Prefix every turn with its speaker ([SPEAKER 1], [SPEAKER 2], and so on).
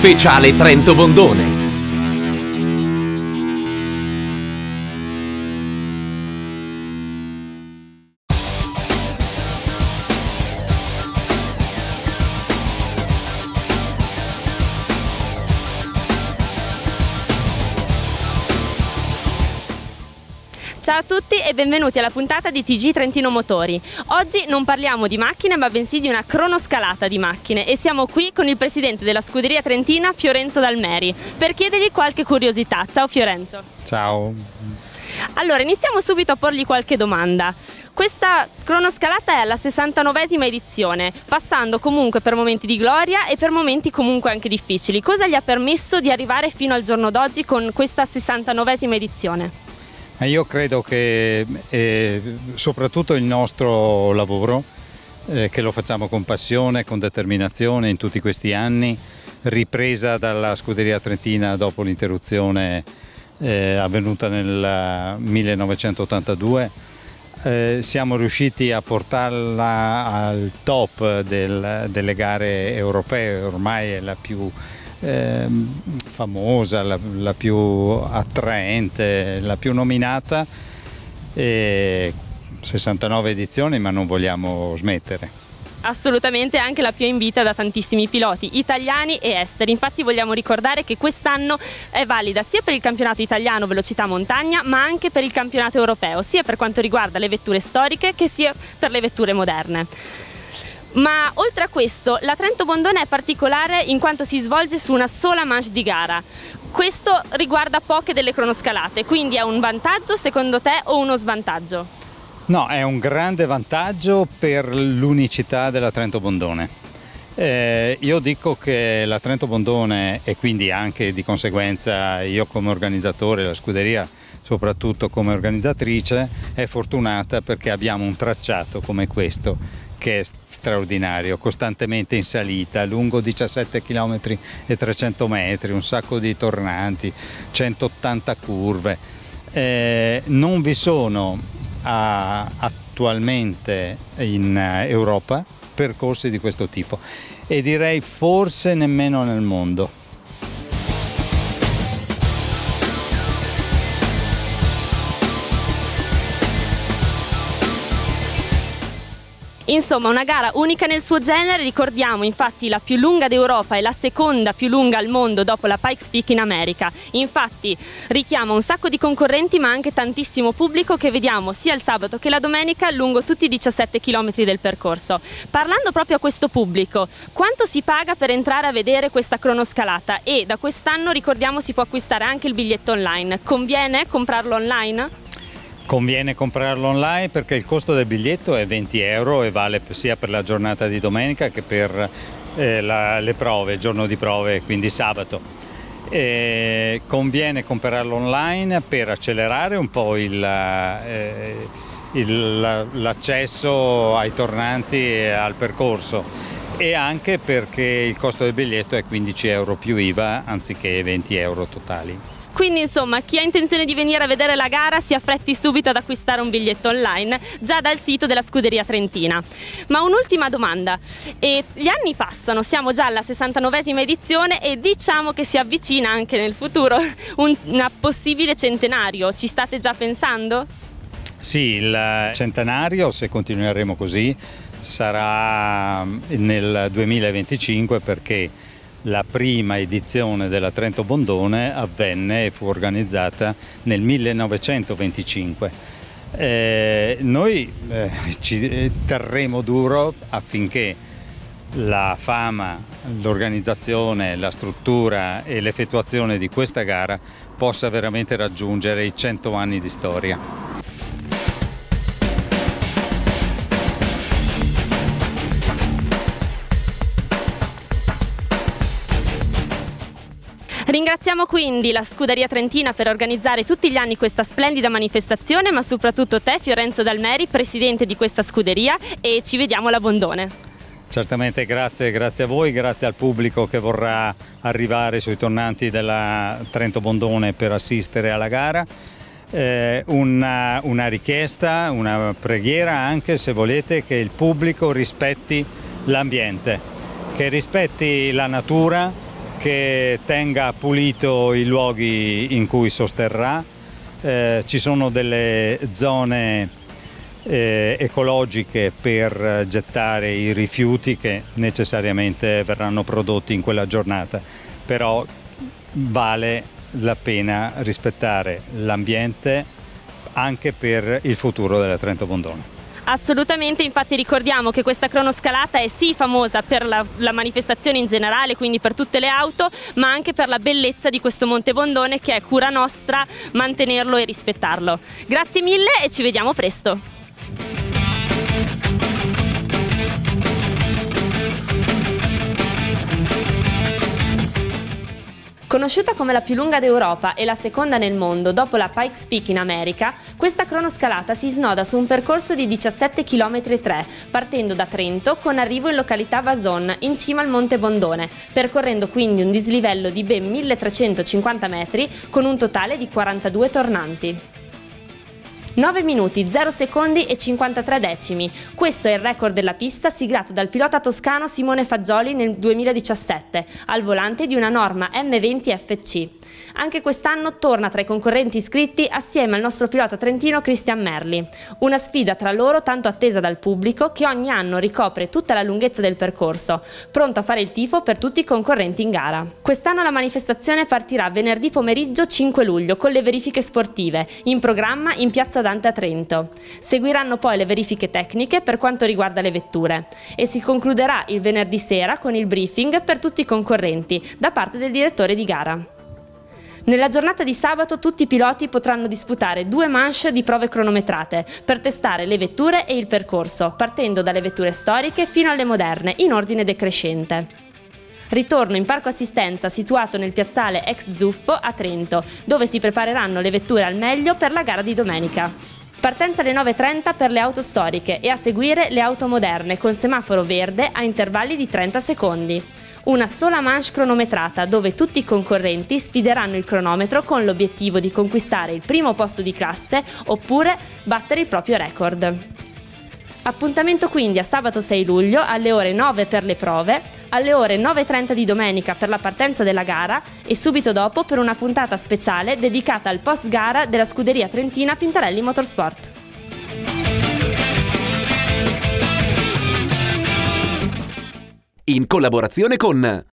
[SPEAKER 1] Speciale Trento Bondone.
[SPEAKER 2] Ciao a tutti e benvenuti alla puntata di TG Trentino Motori. Oggi non parliamo di macchine ma bensì di una cronoscalata di macchine e siamo qui con il presidente della scuderia trentina Fiorenzo Dalmeri per chiedergli qualche curiosità. Ciao Fiorenzo.
[SPEAKER 3] Ciao.
[SPEAKER 2] Allora iniziamo subito a porgli qualche domanda. Questa cronoscalata è alla 69esima edizione, passando comunque per momenti di gloria e per momenti comunque anche difficili. Cosa gli ha permesso di arrivare fino al giorno d'oggi con questa 69esima edizione?
[SPEAKER 3] Io credo che soprattutto il nostro lavoro, che lo facciamo con passione, con determinazione in tutti questi anni, ripresa dalla scuderia trentina dopo l'interruzione avvenuta nel 1982, siamo riusciti a portarla al top delle gare europee. Ormai è la più famosa, la più attraente, la più nominata, 69 edizioni, ma non vogliamo smettere.
[SPEAKER 2] Assolutamente, anche la più in vita da tantissimi piloti italiani e esteri. Infatti vogliamo ricordare che quest'anno è valida sia per il campionato italiano velocità montagna ma anche per il campionato europeo, sia per quanto riguarda le vetture storiche che sia per le vetture moderne. Ma oltre a questo, la Trento Bondone è particolare in quanto si svolge su una sola manche di gara. Questo riguarda poche delle cronoscalate, quindi è un vantaggio secondo te o uno svantaggio?
[SPEAKER 3] No, è un grande vantaggio per l'unicità della Trento Bondone. Io dico che la Trento Bondone, e quindi anche di conseguenza io come organizzatore, la scuderia soprattutto come organizzatrice, è fortunata perché abbiamo un tracciato come questo, che è straordinario, costantemente in salita, lungo 17 km e 300 metri, un sacco di tornanti, 180 curve. Non vi sono attualmente in Europa percorsi di questo tipo e direi forse nemmeno nel mondo.
[SPEAKER 2] Insomma, una gara unica nel suo genere, ricordiamo infatti la più lunga d'Europa e la seconda più lunga al mondo dopo la Pikes Peak in America. Infatti richiama un sacco di concorrenti ma anche tantissimo pubblico che vediamo sia il sabato che la domenica lungo tutti i 17 km del percorso. Parlando proprio a questo pubblico, quanto si paga per entrare a vedere questa cronoscalata? E da quest'anno ricordiamo si può acquistare anche il biglietto online. Conviene comprarlo online?
[SPEAKER 3] Conviene comprarlo online perché il costo del biglietto è 20 euro e vale sia per la giornata di domenica che per le prove, il giorno di prove, quindi sabato. Conviene comprarlo online per accelerare un po' l'accesso ai tornanti e al percorso e anche perché il costo del biglietto è 15 euro più IVA anziché 20 euro totali.
[SPEAKER 2] Quindi insomma chi ha intenzione di venire a vedere la gara si affretti subito ad acquistare un biglietto online già dal sito della scuderia trentina. Ma un'ultima domanda, gli anni passano, siamo già alla 69esima edizione e diciamo che si avvicina anche nel futuro un possibile centenario, ci state già pensando?
[SPEAKER 3] Sì, il centenario, se continueremo così, sarà nel 2025 perché la prima edizione della Trento Bondone avvenne e fu organizzata nel 1925. Noi ci terremo duro affinché la fama, l'organizzazione, la struttura e l'effettuazione di questa gara possa veramente raggiungere i 100 anni di storia.
[SPEAKER 2] Ringraziamo quindi la scuderia trentina per organizzare tutti gli anni questa splendida manifestazione, ma soprattutto te Fiorenzo Dalmeri, presidente di questa scuderia, e ci vediamo alla Bondone.
[SPEAKER 3] Certamente grazie a voi, grazie al pubblico che vorrà arrivare sui tornanti della Trento Bondone per assistere alla gara. Una richiesta, una preghiera anche, se volete, che il pubblico rispetti l'ambiente, che rispetti la natura, che tenga pulito i luoghi in cui sosterrà. Ci sono delle zone ecologiche per gettare i rifiuti che necessariamente verranno prodotti in quella giornata, però vale la pena rispettare l'ambiente anche per il futuro della Trento Bondone.
[SPEAKER 2] Assolutamente, infatti ricordiamo che questa cronoscalata è sì famosa per la manifestazione in generale, quindi per tutte le auto, ma anche per la bellezza di questo Monte Bondone, che è cura nostra mantenerlo e rispettarlo. Grazie mille e ci vediamo presto! Conosciuta come la più lunga d'Europa e la seconda nel mondo dopo la Pikes Peak in America, questa cronoscalata si snoda su un percorso di 17,3 km, partendo da Trento con arrivo in località Vason, in cima al Monte Bondone, percorrendo quindi un dislivello di ben 1350 metri con un totale di 42 tornanti. 9 minuti, 0 secondi e 53 decimi. Questo è il record della pista siglato dal pilota toscano Simone Fagioli nel 2017, al volante di una Norma M20 FC. Anche quest'anno torna tra i concorrenti iscritti assieme al nostro pilota trentino Cristian Merli. Una sfida tra loro tanto attesa dal pubblico che ogni anno ricopre tutta la lunghezza del percorso, pronto a fare il tifo per tutti i concorrenti in gara. Quest'anno la manifestazione partirà venerdì pomeriggio 5 luglio con le verifiche sportive, in programma in Piazza Dante a Trento. Seguiranno poi le verifiche tecniche per quanto riguarda le vetture e si concluderà il venerdì sera con il briefing per tutti i concorrenti da parte del direttore di gara. Nella giornata di sabato tutti i piloti potranno disputare 2 manche di prove cronometrate per testare le vetture e il percorso, partendo dalle vetture storiche fino alle moderne, in ordine decrescente. Ritorno in parco assistenza situato nel piazzale ex Zuffo a Trento, dove si prepareranno le vetture al meglio per la gara di domenica. Partenza alle 9:30 per le auto storiche e a seguire le auto moderne con semaforo verde a intervalli di 30 secondi. Una sola manche cronometrata dove tutti i concorrenti sfideranno il cronometro con l'obiettivo di conquistare il primo posto di classe oppure battere il proprio record. Appuntamento quindi a sabato 6 luglio alle ore 9 per le prove, alle ore 9:30 di domenica per la partenza della gara e subito dopo per una puntata speciale dedicata al post gara della scuderia trentina Pintarelli Motorsport.
[SPEAKER 1] In collaborazione con